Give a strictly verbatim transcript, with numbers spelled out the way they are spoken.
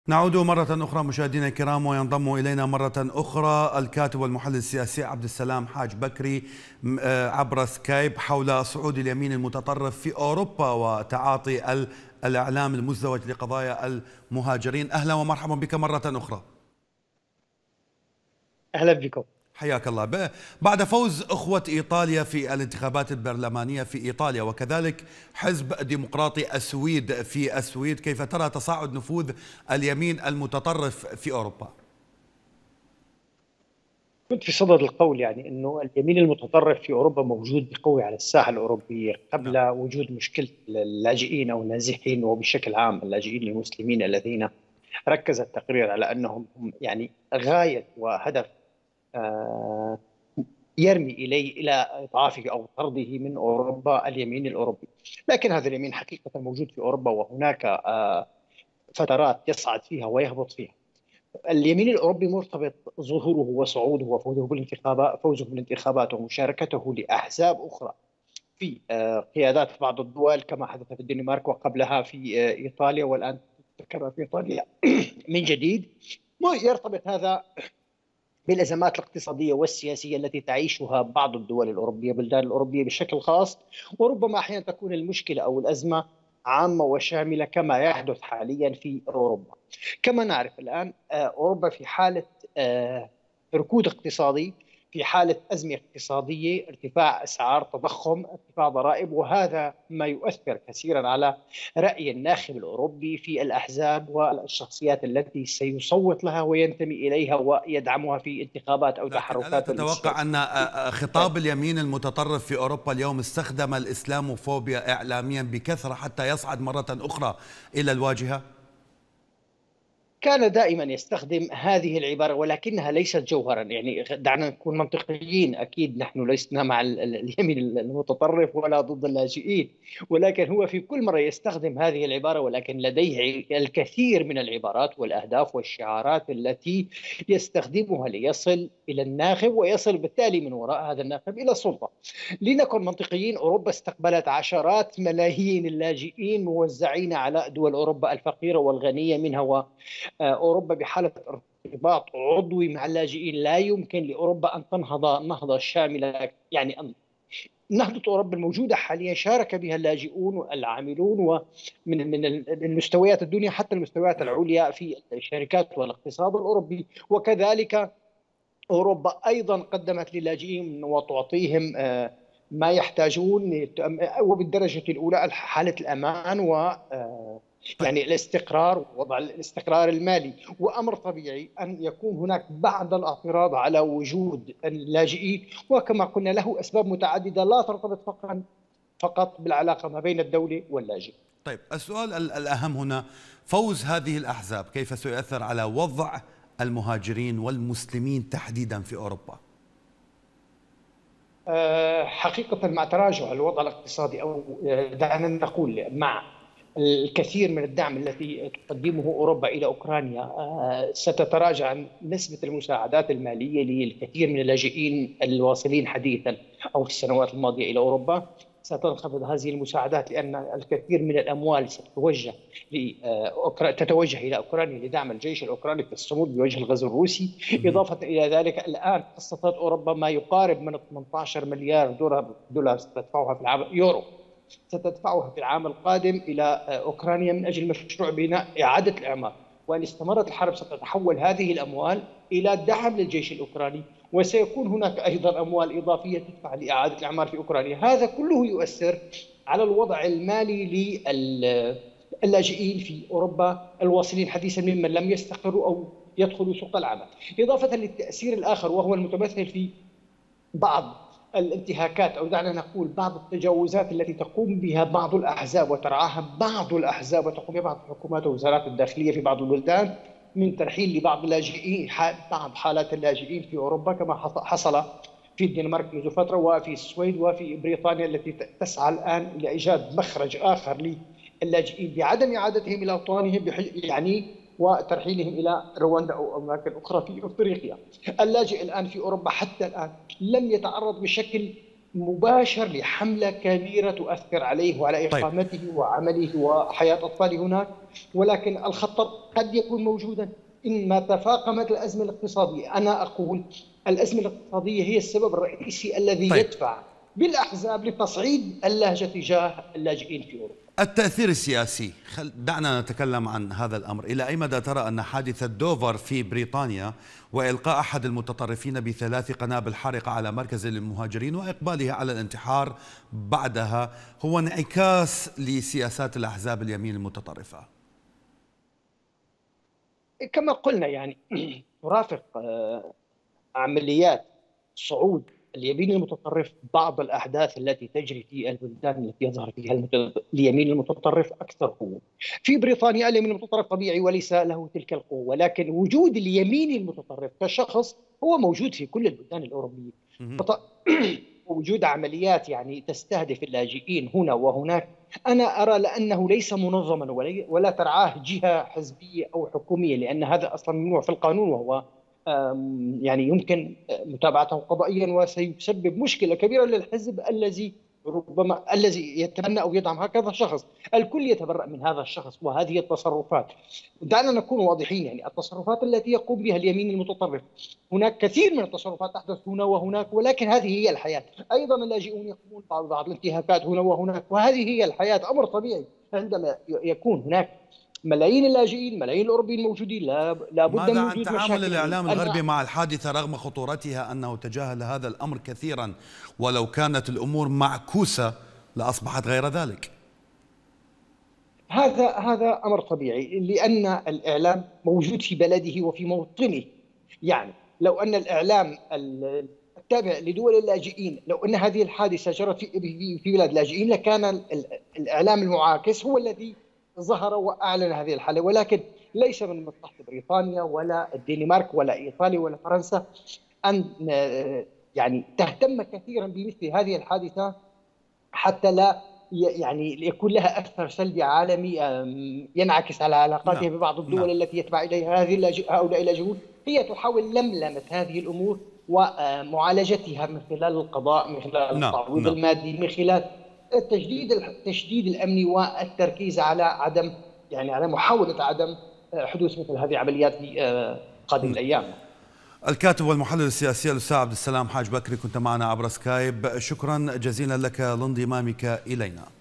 نعود مرة أخرى مشاهدينا الكرام، وينضم إلينا مرة أخرى الكاتب والمحلل السياسي عبد السلام حاج بكري عبر سكايب حول صعود اليمين المتطرف في أوروبا وتعاطي الإعلام المزدوج لقضايا المهاجرين. أهلا ومرحبا بك مرة أخرى. أهلا بكم. حياك الله. بعد فوز أخوة إيطاليا في الانتخابات البرلمانية في إيطاليا وكذلك حزب ديمقراطي السويد في السويد، كيف ترى تصاعد نفوذ اليمين المتطرف في أوروبا؟ كنت في صدد القول يعني أنه اليمين المتطرف في أوروبا موجود بقوة على الساحة الأوروبية قبل نعم. وجود مشكلة اللاجئين أو النازحين، وبشكل عام اللاجئين المسلمين الذين ركز التقرير على أنهم يعني غاية وهدف آه يرمي إليه إلى إضعافه أو طرده من أوروبا اليمين الأوروبي. لكن هذا اليمين حقيقة موجود في أوروبا، وهناك آه فترات يصعد فيها ويهبط فيها. اليمين الأوروبي مرتبط ظهوره وصعوده وفوزه بالانتخابات فوزه بالانتخابات ومشاركته لأحزاب أخرى في قيادات بعض الدول كما حدث في الدنمارك وقبلها في إيطاليا، والآن تكرر في إيطاليا من جديد. يرتبط هذا بالأزمات الاقتصادية والسياسية التي تعيشها بعض الدول الأوروبية، بلدان الأوروبية بشكل خاص، وربما أحيانا تكون المشكلة أو الأزمة عامة وشاملة كما يحدث حاليا في أوروبا. كما نعرف الآن أوروبا في حالة ركود اقتصادي، في حالة أزمة اقتصادية، ارتفاع أسعار، تضخم، ارتفاع ضرائب، وهذا ما يؤثر كثيرا على رأي الناخب الأوروبي في الأحزاب والشخصيات التي سيصوت لها وينتمي إليها ويدعمها في انتخابات أو لكن تحركات ألا تتوقع أن خطاب اليمين المتطرف في أوروبا اليوم استخدم الإسلاموفوبيا إعلاميا بكثرة حتى يصعد مرة أخرى إلى الواجهة؟ كان دائما يستخدم هذه العبارة ولكنها ليست جوهرا. يعني دعنا نكون منطقيين، أكيد نحن لسنا مع اليمين المتطرف ولا ضد اللاجئين، ولكن هو في كل مرة يستخدم هذه العبارة، ولكن لديه الكثير من العبارات والأهداف والشعارات التي يستخدمها ليصل إلى الناخب ويصل بالتالي من وراء هذا الناخب إلى السلطة. لنكن منطقيين، أوروبا استقبلت عشرات ملايين اللاجئين موزعين على دول أوروبا الفقيرة والغنية منها، و أوروبا بحالة ارتباط عضوي مع اللاجئين. لا يمكن لأوروبا أن تنهض نهضة شاملة، يعني أن نهضة أوروبا الموجودة حاليا شارك بها اللاجئون والعاملون ومن من المستويات الدنيا حتى المستويات العليا في الشركات والاقتصاد الأوروبي. وكذلك أوروبا أيضا قدمت للاجئين وتعطيهم ما يحتاجون، وبالدرجة الأولى حالة الأمان و يعني الاستقرار ووضع الاستقرار المالي. وأمر طبيعي أن يكون هناك بعض الاعتراض على وجود اللاجئين، وكما قلنا له أسباب متعددة لا ترتبط فقط فقط بالعلاقة ما بين الدولة واللاجئ. طيب، السؤال الأهم هنا فوز هذه الأحزاب كيف سيؤثر على وضع المهاجرين والمسلمين تحديدا في أوروبا؟ حقيقة مع تراجع الوضع الاقتصادي، أو دعنا نقول مع الكثير من الدعم الذي تقدمه أوروبا إلى أوكرانيا، ستتراجع نسبة المساعدات المالية للكثير من اللاجئين الواصلين حديثا أو في السنوات الماضية إلى أوروبا. ستنخفض هذه المساعدات لأن الكثير من الأموال ستتوجه تتوجه إلى أوكرانيا لدعم الجيش الأوكراني في الصمود بوجه الغزو الروسي. إضافة إلى ذلك الآن قصة أوروبا ما يقارب من ثمانية عشر مليار دولار دولار ستدفعها في العام يورو ستدفعها في العام القادم إلى أوكرانيا من أجل مشروع بناء إعادة الإعمار. وإن استمرت الحرب ستتحول هذه الأموال إلى دعم للجيش الأوكراني، وسيكون هناك أيضا أموال إضافية تدفع لإعادة الإعمار في أوكرانيا. هذا كله يؤثر على الوضع المالي للاجئين في أوروبا الواصلين حديثا ممن لم يستقروا أو يدخلوا سوق العمل. إضافة للتأثير الآخر وهو المتمثل في بعض الانتهاكات، أو دعنا نقول بعض التجاوزات التي تقوم بها بعض الأحزاب وترعاها بعض الأحزاب وتقوم بها بعض الحكومات ووزارات الداخلية في بعض البلدان من ترحيل لبعض اللاجئين، بعض حالات اللاجئين في أوروبا كما حصل في الدنمارك منذ فترة وفي السويد وفي بريطانيا التي تسعى الآن لإيجاد مخرج آخر للاجئين بعدم إعادتهم إلى أوطانهم يعني وترحيلهم إلى رواندا أو أماكن أخرى في أفريقيا. اللاجئ الآن في أوروبا حتى الآن لم يتعرض بشكل مباشر لحملة كبيرة تؤثر عليه وعلى طيب. إقامته وعمله وحياة أطفاله هناك. ولكن الخطر قد يكون موجودا إن ما تفاقمت الأزمة الاقتصادية. أنا أقول الأزمة الاقتصادية هي السبب الرئيسي الذي طيب. يدفع بالأحزاب لتصعيد اللهجة تجاه اللاجئين في أوروبا. التأثير السياسي، خل... دعنا نتكلم عن هذا الأمر. إلى أي مدى ترى أن حادثة دوفر في بريطانيا وإلقاء أحد المتطرفين بثلاث قنابل حارقة على مركز للمهاجرين وإقباله على الانتحار بعدها هو انعكاس لسياسات الأحزاب اليمين المتطرفة؟ كما قلنا يعني ترافق عمليات صعود اليمين المتطرف بعض الأحداث التي تجري في البلدان التي يظهر فيها اليمين المتطرف أكثر قوة. في بريطانيا اليمين المتطرف طبيعي وليس له تلك القوة، ولكن وجود اليمين المتطرف كشخص هو موجود في كل البلدان الأوروبية. وجود عمليات يعني تستهدف اللاجئين هنا وهناك، أنا أرى لأنه ليس منظما ولا ترعاه جهة حزبية أو حكومية، لأن هذا أصلا ممنوع في القانون، وهو يعني يمكن متابعته قضائيا وسيسبب مشكلة كبيرة للحزب الذي ربما الذي يتبنى أو يدعم هكذا شخص. الكل يتبرأ من هذا الشخص وهذه التصرفات. دعنا نكون واضحين، يعني التصرفات التي يقوم بها اليمين المتطرف، هناك كثير من التصرفات تحدث هنا وهناك، ولكن هذه هي الحياة. أيضا اللاجئون يقومون ببعض الانتهاكات هنا وهناك، وهذه هي الحياة، أمر طبيعي. عندما يكون هناك ملايين اللاجئين، ملايين الأوروبيين موجودين، لابد ماذا من عن وجود تعامل مشاكل. الإعلام الغربي مع الحادثة رغم خطورتها أنه تجاهل هذا الأمر كثيرا، ولو كانت الأمور معكوسة لأصبحت غير ذلك؟ هذا هذا أمر طبيعي، لأن الإعلام موجود في بلده وفي موطنه. يعني لو أن الإعلام التابع لدول اللاجئين، لو أن هذه الحادثة جرت في في بلاد اللاجئين، لكان الإعلام المعاكس هو الذي ظهر وأعلن هذه الحالة. ولكن ليس من مصلحة بريطانيا ولا الدنمارك ولا إيطاليا ولا فرنسا أن يعني تهتم كثيرا بمثل هذه الحادثة، حتى لا يعني يكون لها أثر سلبي عالمي ينعكس على علاقاتها نعم. ببعض الدول نعم. التي يتبع إليها هذه هؤلاء اللاجئون. هي تحاول لملمة هذه الأمور ومعالجتها من خلال القضاء، من خلال نعم. التعويض نعم. المادي، من خلال التجديد التشديد الأمني والتركيز على عدم يعني على محاولة عدم حدوث مثل هذه العمليات في قادم نعم. الأيام. الكاتب والمحلل السياسي الأستاذ عبد السلام حاج بكري كنت معنا عبر سكايب، شكرا جزيلا لك لانضمامك إلينا.